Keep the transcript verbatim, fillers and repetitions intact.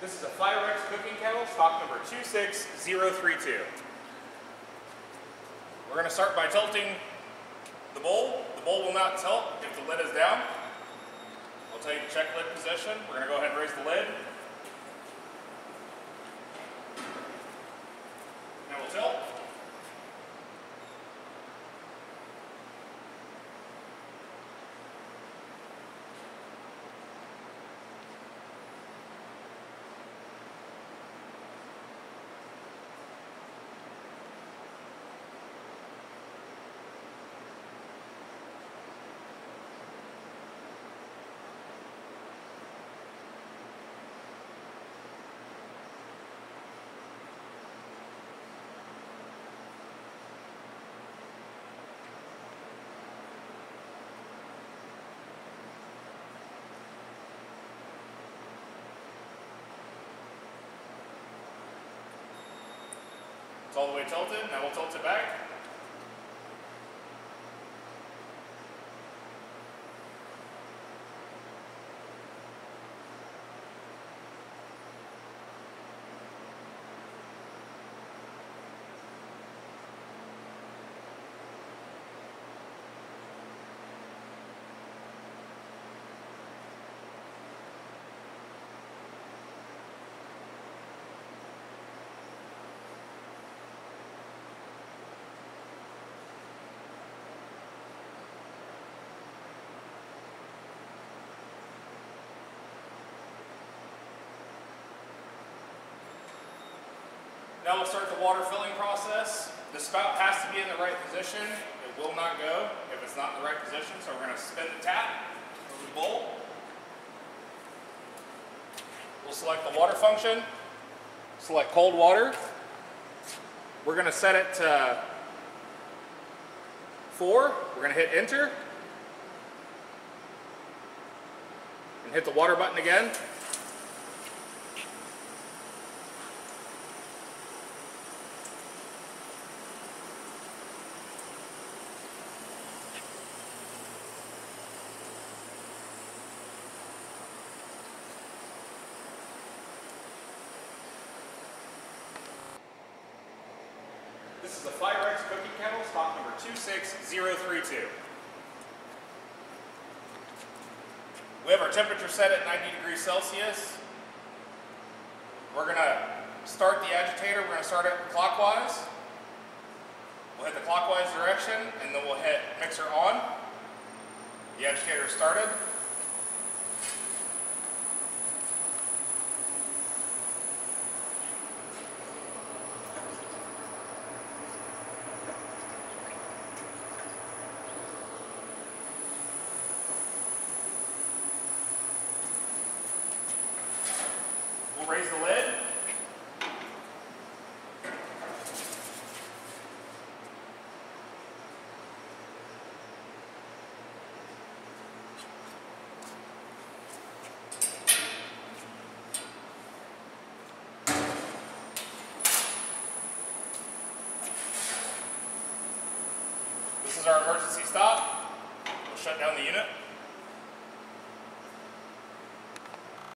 This is a Firex cooking kettle, stock number two six zero three two. We're going to start by tilting the bowl. The bowl will not tilt if the lid is down. I'll tell you to check lid position. We're going to go ahead and raise the lid. Now we'll tilt. It's all the way tilted. Now we'll tilt it back. Now we'll start the water filling process. The spout has to be in the right position. It will not go if it's not in the right position, so we're going to spin the tap over the bowl. We'll select the water function, select cold water. We're going to set it to four. We're going to hit enter and hit the water button again. This is a Firex cooking kettle, stock number two six zero three two. We have our temperature set at ninety degrees Celsius. We're going to start the agitator. We're going to start it clockwise. We'll hit the clockwise direction, and then we'll hit mixer on. The agitator is started. We'll raise the lid. This is our emergency stop. We'll shut down the unit.